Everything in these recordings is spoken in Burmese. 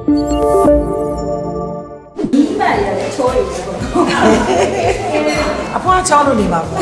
အဖွားချောင်းလို့နေပါဘူး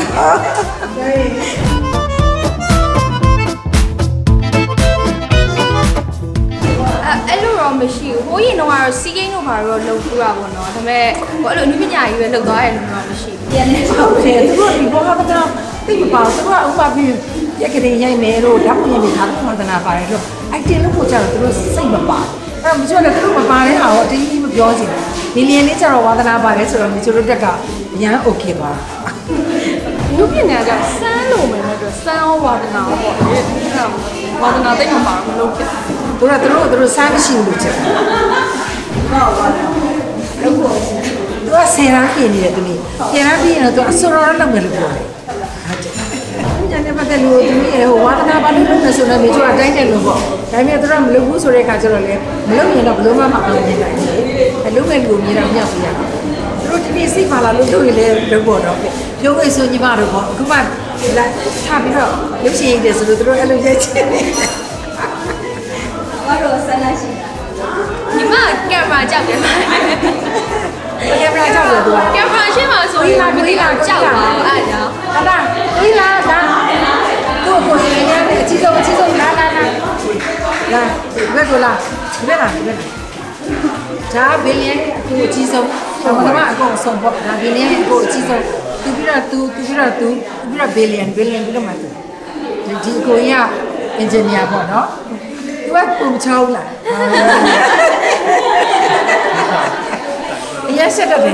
အဲ့လိုတော့မရှိဘူးဟိုရင်တော့စီးကိန်းတို့ဘာလို့လုပ်ပြတာပေါ့နော်ဒါပေမဲ့ဟိုအဲ့လိုအနုပညာကြီးပဲလုပ်သွားတယ်လို့တော့မရှိဘူးပြန်နေဟုတ်တယ်သူတို့ဒီဘောကကတော့သိမပါဘူးသူကဥပမာပြီးရက်ကလေးရိုက်မယ်လို့ဓာတ်ပုံရိုက်နေတာတော့မှန်တယ်ပါတယ်လို့အိုက်တင်လို့ပို့ကြတော့သူတို့စိတ်မပါအဲ့မချို့လည်းသူတို့မပါတဲ့ဟာကိုအတင်းကြီးမပြောချင်ဘူးဒီလျင်လေးကျတော့ဝါသနာပါတယ်ဆိုတော့မချို့တို့တက်ကရမ်းโอเคပါလူပညာကစမ်းလို့မယ်တော့စမ်းဝါဒနာပေါ့လေဝါဒနာတိတ်မပါဘူးလို့ဖြစ်သူတို့စားမရှိဘူးလို့ချက်ဟုတ်ပါဘူးလို့ပေါ့သူကဆယ်ရမ်းပြင်နေတယ်သူလေးဆယ်ရမ်းပြင်ရင်တော့သူအစောရောလောက်မယ်လို့ပြောတယ်ဟုတ်တယ်ညနေပတ်သက်လို့သူရဲ့ဟိုဝါဒနာပါလို့လုပ်နေဆိုတော့မိချိုအတိုင်းတယ်လို့ပေါ့ဒါပေမဲ့သူကမလုပ်ဘူးဆိုတဲ့အခါကျတော့လေမလုပ်ရင်တော့ဘယ်လိုမှမအောင်မြင်နိုင်ဘူးအလုပ်မဲ့လူမြင်တော့မြောက်ပြရတာသူတို့ဒီနေ့စိတ်ပါလာလို့လုပ်ရင်လည်းလုပ်ဖို့တော့ပြောလို့ဆိုညီမတို့ပေါ့အခုမှလာထားပြီးတော့ရုပ်ရှင်ရိုက်တယ်ဆိုလို့သူတို့အဲ့လိုရိုက်ချင်တယ်ဘာလို့ဆန်းလာရှိညီမကင်မရာကြောက်တယ်ကင်မရာကြောက်တယ်သူကကင်မရာရှင်းမှာဆိုရင်မသိတာကြောက်ပါအဲ့ဒါဒါဒီလားဒါကိုယ်ရင်းနဲ့အကြီးဆုံးလာဘယ်လိုလားဘယ်လားဒါဘီလီယံကိုအကြီးဆုံးဘာမှအကုန်ဆုံးပေါ့ဒါဘီလီယံကိုအကြီးဆုံးသူပြီးတော့ဘီလီယံပြီးတော့မှဒီကိုရအင်ဂျင်နီယာပေါ့နော်သူကပုံချောင်းလားရဆက်တယ်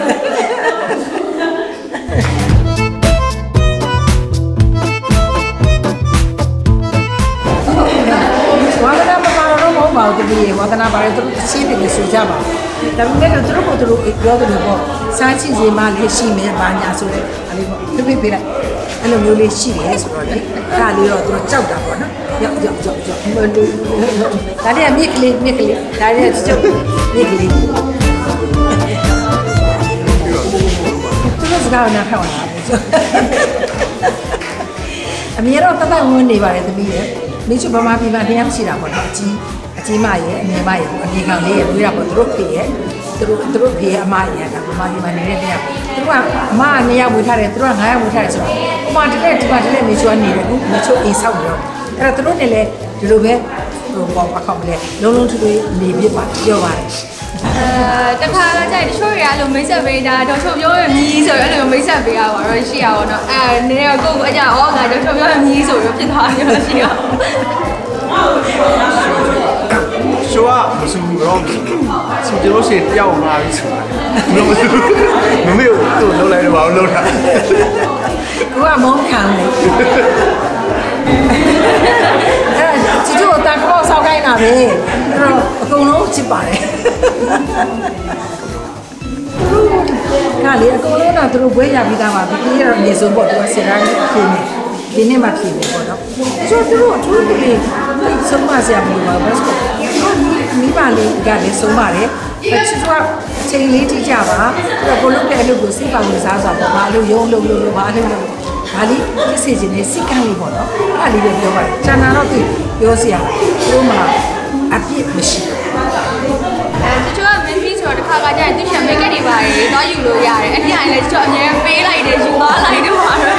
ဝါဒနာမပါတော့မဟုတ်ပါဘူးတပည့်ဝါဒနာပါတယ်သူရှင်းတယ်ဆိုကြပါဒါပေမဲ့သူတို့ပြောတယ်ပေါ့စားချင်စီမှလည်းရှိမယ်ဘာညာဆိုတဲ့အဲ့လိုပေါ့တပည့်ပြလိုက်အဲ့လိုမျိုးလေးရှိတယ်ဆိုတော့လေအဲ့ဒါလေးတော့သူတို့ကြောက်တာပေါ့နော်ရောက်မလို့ဒါတည်းမြစ်ကလေးဒါတည်းကျုပ်မြစ်ကလေးသူတို့စကားနားထောင်လာတယ်အမေတော့တတ်ဝင်နေပါတယ်သမီးရဲ့မိချူဗမာပြည်မှာတရားရှိတာပေါ့နော်အကြီးမရဲ့အငယ်မရဲ့အငယ်ကောင်လေးရဲ့တွေ့တာပေါ့သူတို့ဖေရဲ့သူတို့ဖေရဲ့အမရဲ့ကဗမာပြည်မှာနေတဲ့တရားသူတို့ကအမ2ယောက်ဝေထားတယ်သူတို့က9ယောက်ဝေထားတယ်ဆိုတော့ဥမာဒီမှာမိချူကနေတယ်ခုမိချူအိမ်ဆောက်ပြီးတော့အဲ့တော့သူတို့နဲ့လည်းဒီလိုပဲဟိုပေါ့အခေါက်လဲလုံးထူထူနေပြပါပြောပါတယ်တခါကြိုက်တချို့တွေကအဲ့လိုမိတ်ဆက်ပေးတာတော့ချုပ်ပြောရမြည်ဆိုရအဲ့လိုမိတ်ဆက်ပေးရပါတော့ရှိရပါတော့နည်းနည်းကိုယ့်ကိုအကြဩငါတော့ချုပ်ပြောရမြည်ဆိုရဖြစ်သွားတယ်လို့ရှိရရှိုးကမစူဘူးတော့စူကြလို့ရှိရင်တယောက်လာပြီဆိုတာမစူမမေကိုသူ့လုံးလိုက်တော့ဘာလို့လုံးတာသူကမုန်းခံတယ်ချီချိုတာကောက်ဆောက်ခိုင်းတာပဲအဲ့တော့အကုန်လုံးချစ်ပါတယ်ကလေအကုန်လုံးတော့သူတို့ဘွဲရပြီးသားပါဒီကြီးကတော့အမြင့်ဆုံးပေါ့သူကဆရာကြီးဖြစ်နေဒီနေ့မှဖြစ်နေပေါ့နော်ဆိုတော့သူတို့အထူးတည်းဆုံးမဆရာမလို့ပါဘတ်စကောမိဘလေးကလည်းဆုံးပါတယ်ချစ်ချိုကအချိန်လေးကြည့်ကြပါသူကကိုလုပ်တဲ့အလုပ်ကိုစိတ်ပါဝင်စားစွာပေါ့ဘာလို့ရုံးလုပ်ဘာလို့ဒါလေးဖြစ်စေခြင်းနဲ့စိတ်ကမ်းလေးပေါ့နော်အဲ့ဒါလေးပဲပြောပါတယ်ကျန်တာတော့သူပြောစရာသူ့မှာအပြစ်မရှိတချို့ကမင်းပြီးဆိုတော့တစ်ခါကြရင်သူရှံမိတ်ကတွေပါရေတော့ယူလို့ရတယ်အဲ့ဒီအရင်လည်းတချို့အများပေးလိုက်တယ်ယူသွားလိုက်တော့ပါတော့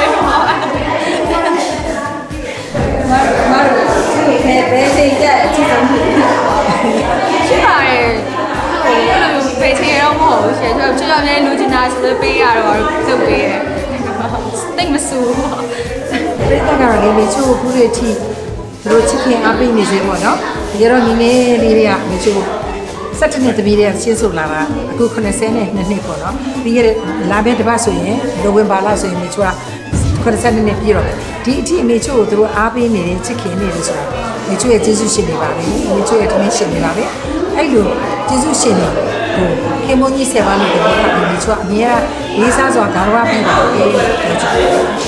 မတို့ဒီဘယ်စိတ်တဲ့အချစ်ဆုံးရှိပါတယ်ဟိုအဲ့လိုပေးချင်တော့မဟုတ်ဘူးရှင်သူကချောများလူချင်တာဆိုတော့ပေးရတော့လုပ်ပေးတယ်တိတ်မဆူပြိတ္တကတော့လေချိုးခုတွေထိသူတို့ချစ်ခင်အားပေးနေစေပေါ့နော်ဒီကတော့နည်းနည်းလေးတွေကမေချိုး17နှစ်သမီးတွေကရှင်းဆိုလာတာအခု82နှစ်ပေါ့နော်ပြီးရလာပဲတပတ်ဆိုရင်နိုဝင်ဘာလဆိုရင်မေချိုးက82နှစ်ပြည့်တော့ဒီအထိမေချိုးကိုသူတို့အားပေးနေတယ်ချစ်ခင်နေတယ်ဆိုတာမေချိုးရဲ့ကျေးဇူးရှင်တွေပါပဲမေချိုးရဲ့တမင်းရှင်တွေပါပဲအဲ့လိုကျေးဇူးရှင်တွေဟိုခင်မုန်းကြီးဆယ်ပါးလို့ပြောတာမေချိုးကအမြဲလေးစားစွာဂါရဝပေးပါလေပြောချင်တယ်